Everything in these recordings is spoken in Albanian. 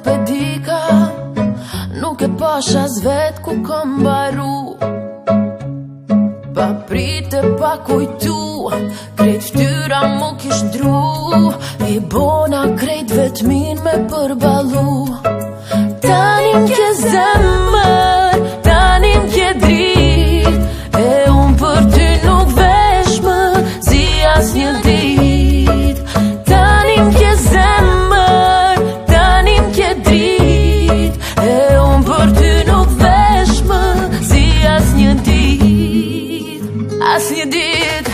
nuk e dika, nuk e pasha zvet ku kom baru. Pa prite, pa kujtu, krejt ftyra mu kish ndru. I bona krejt vetmin me përbalu. Tani m'ke zemër, tani m'ke drit, e unë për ty nuk vesh më si as një dit. Tani m'ke zemër, tani m'ke drit, e unë për ty nuk vesh më si as një dit. As një dit.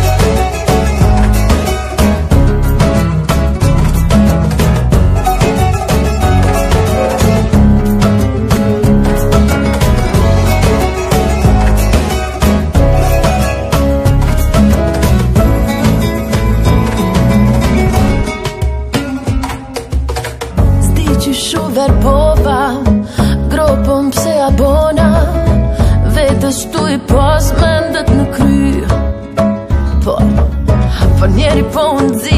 Qyshu verbova, gropëm pse abona, vetës tu i pas mendet në kry. Por njeri po unë zi